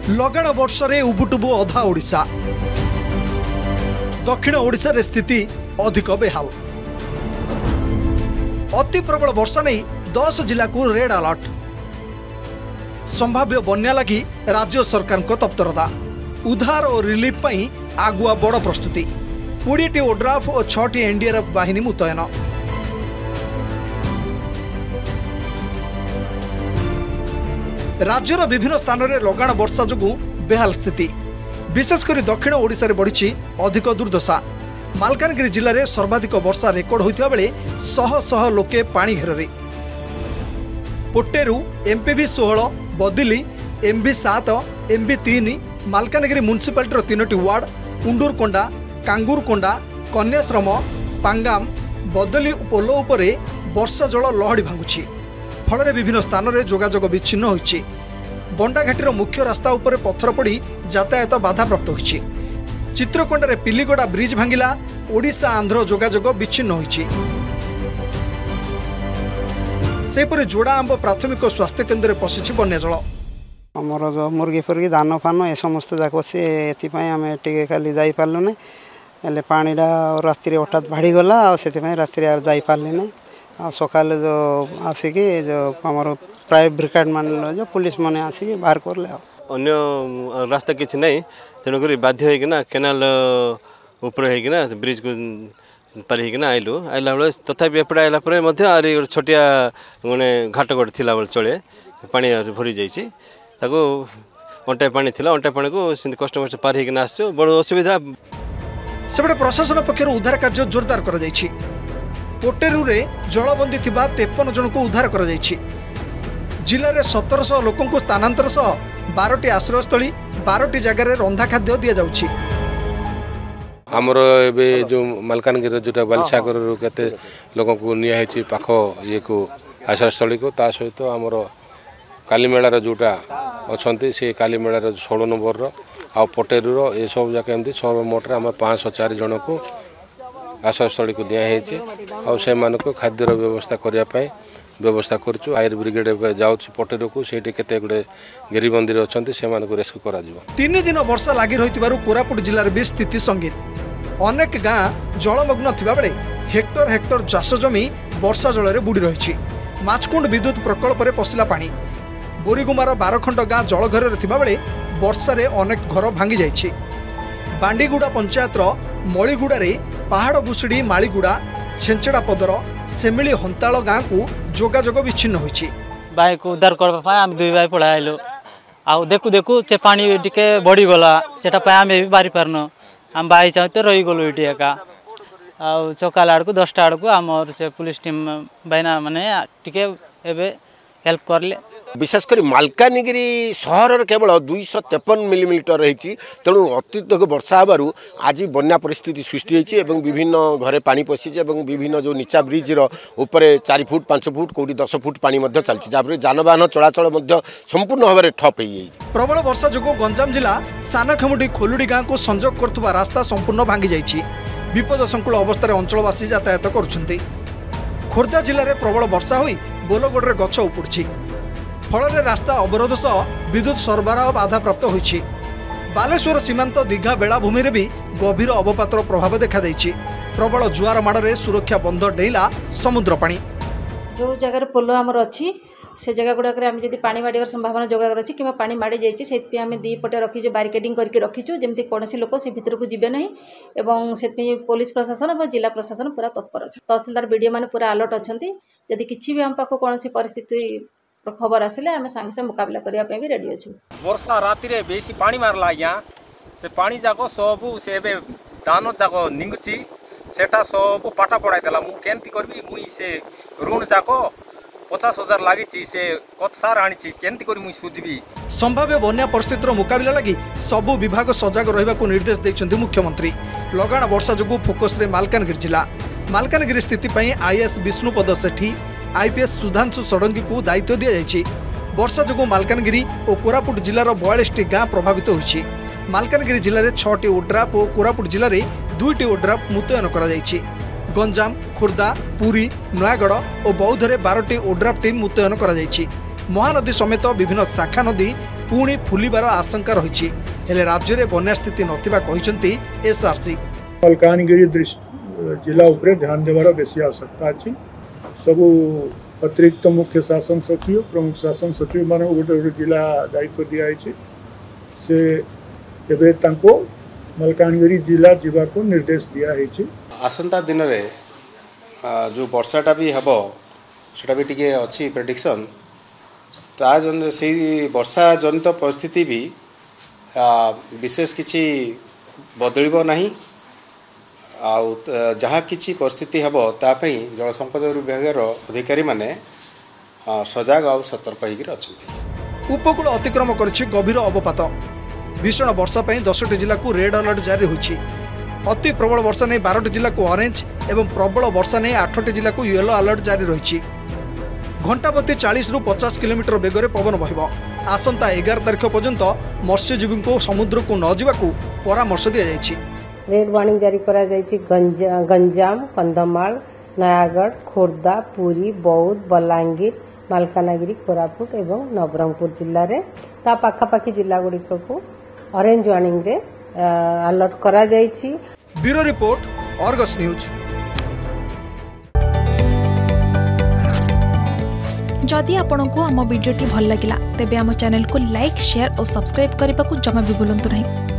लगाण वर्ष रे उबुटुबु अधा ओडिशा दक्षिण ओडिशा रे स्थिति अधिक बेहाल। अति प्रबल वर्षा नहीं 10 जिला को रेड अलर्ट। संभाव्य बन्या लगी राज्य सरकार को तत्परता। उद्धार और रिलीफ पई आगुआ बड़ प्रस्तुति। 20टी ओड्राफ और 6टी एनडीआरएफ बाहिनी मुतयन। राज्यर विभिन्न स्थान में लगाण वर्षा जोगु बेहाल स्थिति। विशेषकर दक्षिण ओडिशा रे बढ़ी अधिक दुर्दशा। मालकानगिरी जिले में सर्वाधिक वर्षा रेकर्ड होता बेले शह शह लोके पानी घेर। पोटेरू एमपीवी 16, बदिली एमबी 7, एमबी 3, मालकानगिरी म्युनिसिपालिटी 3टी वार्ड उंडूरकोंडा, कांगूरकोंडा, कन्याश्रम, पांगाम, बदली पोल उपरे वर्षा जल लहड़ी भांगुछि। फल विभिन्न स्थान में जोगाजोग विच्छिन्न होइछि। बंडाघाटीर मुख्य रास्ता उपरे पत्थर पड़ी यातायात बाधाप्राप्त होइछि। चित्रकोंडारे पिलीगोड़ा ब्रिज भांगिला। ओडिशा आंध्र जोगाजोग विच्छिन्न होइछि। सेपरि जोड़ा आंब प्राथमिक स्वास्थ्य केन्द्र में पशिछि बन्या जल। आमर जो मुर्गी फुर्गी धान फान ए समस्त जाक सी एपाई आम टे खाली जापारू ना हेल्ले पानीटा राति हठात भाड़ी गला से राति जाई पार्ली ना। सका जो आसिकी जो आमर प्राइवेट ब्रिगेड मान जो पुलिस मैंने आसिक बाहर करले। अन्य रास्ता किसी ना तेणुक बाध्य होना केनाल उपर होना ब्रिज को पार होना आइलु। आइला बेले तथापि एपटे आइला परे मध्य आरी छोटिया माने घाट गोटे थिला बेले चले पानी भरी जाइछि। ताको अंटाई पानी थिला अंटाई पानी को कष्ट मष्ट पार होना आसो बड़ असुविधा। सेपटे प्रशासन पक्षर उद्धार कार्य जोरदार कर जाइछि। पोटेरू रे जलबंदी थिबा 53 जन को उद्धार कर जाइछि। जिले में 1700 लोकों को स्थानांतर सह 12टी आश्रयस्थली 12टी जगह रंधा खाद्य दि जाउछि। आमर एबे जो मालकानगिरी जोटा बालसागर केते लोगों को निया पाख ये को आश्रयस्थली को ता सहित आमर कालीमेलार जोटा अच्छा से कालीमेलार 16 नंबर आ पटेरूर ये सब जगह एमती सर्वमोट आम 504 जन को आश्रयस्थली को दिया को खाद्यर व्यवस्था करने व्यवस्था करूँ। आयर ब्रिगेड जाऊँ पटेरू को सेठी केते गुडे गिरिबंदी अच्छा से रेस्क्यू करा 3 दिन वर्षा लगी रही कोरापुट जिले में स्थिति संगीन। अनेक गाँ जलमग्न थिबा बेले हेक्टर हेक्टर चाष जमी वर्षा जल में बुड़ी रही। माचकुंड विद्युत प्रकल्प में पशिला पानी। बोरीगुमार 12 गाँ जलघर बेले वर्षा रे अनेक घर भांगी जाइछि। बांडीगुड़ा पंचायतर मळीगुड़े पहाड़ बुसुड़ी मालीगुड़ा छेंचड़ा पदर सेमिली हंताल गाँ को जोगाजोग विच्छिन्न होइछि। बाई को उद्धार करबा आम दुई भाई पळा आइलो आ देखु देखु से पानी टिके बढ़ी गला सेटा आम भी बारी पारन आम बाई चाहे तो रही गलु ये एका आ सकाल आड़ को 10टा आड़ को आमर से पुलिस टीम बाइना माने टिके एबे हेल्प करले। विशेषकर मालकानगिरी सहर केवल 253 मिलीमीटर रही तेणु अत्यधिक वर्षा हबार आज बन्या परिस्थिति सृष्टि होती। विभिन्न घरे पानी पशिचे और विभिन्न जो नीचा ब्रिज ऊपर 4 फुट 5 फुट कौटी 10 फुट पानी चलती जहाँ जानवाहन चलाचल संपूर्ण भाव में ठप हो। प्रबल वर्षा जो गंजाम जिला सानखेमुडी खोलुडी गाँव को संजोग कर रास्ता संपूर्ण भांगी जाइछि। विपदसंकुल अवस्था अंचलवासी यातायात करुछन्ति। खोर्धा जिले में प्रबल वर्षा होई बोलगोड़े गछ उपुड़ी फल रास्ता अवरोध सह विद्युत सरबराह बाधाप्राप्त होइछि। बालेश्वर सीमांत दीघा बेलाभूमि में भी गभीर अवपातर प्रभाव देखा देइछि। प्रबल जुआर माड़े सुरक्षा बंध डेला समुद्र पानी। जो जगह पोल आमर अच्छी से जगह गुड़ाक आम जब पानी माड़ संभावना जगह अच्छी कि पानी माड़ी जाइए आम दी पटे रखीचु बारिकेडिंग करके रखीचु जमी कौन लोक से भीतर को जीवे ना और से पुलिस प्रशासन और जिला प्रशासन पूरा तत्पर अच्छा। तहसीलदार बीडीओ मैंने पूरा अलर्ट अच्छा। जदि किसी भी आम पाक कौन परिस्थिति खबर आसिले आम सांगे से मुकाबला करने भी रेडी अच्छे। वर्षा राति बेसी पानी मारला आज्ञा से पानी जाक सब से धान जाक निंगुची सेटा सब पाटा पड़ाई देला मु केंती करबी मुई से ऋण जाक 50,000 लागी से कत सार आनी केंती करी मुई सुझबी। संभाव्य बन्या परिस्थितिर मुकाबला लगी सबु विभाग सजग रहिबाकू निर्देश दैछन्ती मुख्यमंत्री। लगाण वर्षा जोगु फोकस रे मालकानगिरी जिला। मालकानगिरी स्थिति पई आईएएस विष्णुपद सेठी आईपीएस सुधांशु षडंगी को दायित्व दि जाइछि। वर्षा जोगु मालकानगिरी और कोरापुट जिलार 42टी गाँ प्रभावित होइछि। मालकानगिरी जिले में 6टी ओड्राफ और कोरापुट जिले में 2टी ओड्राफ मुतयन करा जाइछि। गंजाम, खोर्धा, पुरी, नयागढ़ और बौद्धरे 12टी ओड्राफ टीम मुतयन करा जाइछि। महानदी समेत विभिन्न शाखा नदी पुणी फुलिबार आशंका रही हेले राज्य में बन्या स्थिति नथिबा कहिसंती एसआरसी। मलकानगिरी जिला उपरे ध्यान देवार बेसी आवश्यकता अछि। सब अतिरिक्त मुख्य शासन सचिव प्रमुख शासन सचिव मान गोटे जिला दायित्व दिखाई से एबे तांको मलकानगिरी जिला जीवा को निर्देश दिया। आसंता दिन रे जो वर्षाटा भी हम सेटा भी टिके अच्छी प्रेडिक्शन से वर्षा जनित परिस्थिति भी विशेष किसी बदल ना जहाँ किसी परिस्थिति हम तापी जल संपद विभाग अधिकारी माने सजग और सतर्क होकर उपकूल अतिक्रम करिछि गभीर अवपात। भीषण वर्षा पर 10टी जिला को रेड अलर्ट जारी होछि। अति प्रबल वर्षा नहीं 12टी जिला को ऑरेंज एवं प्रबल वर्षा नहीं 8टी जिला को येलो अलर्ट जारी रही। घंटा प्रति 40 ରୁ 50 किलोमीटर बेगर पवन बहिब। आसंता 11 तारिख पर्यंत मत्स्यजीवी को समुद्र को न जावाकू परामर्श दिया जायछि। रेड वार्निंग जारी करा जायछि गंजाम, कंधमाल, नयागढ़, खोर्धा, पुरी, बौद्ध, बलांगीर, मालकानगिरी, कोरापुट एवं नवरंगपुर जिल्ला रे ता पाखापाखी जिला गुड़िक को ऑरेंज वार्निंग रे अलर्ट करा जायछि। Bureau report Argus news. जदि आपंक आम भिडी भल लगा तेब आम चैनल को लाइक शेयर और सब्सक्राइब करने को जमा भी भूलु नहीं।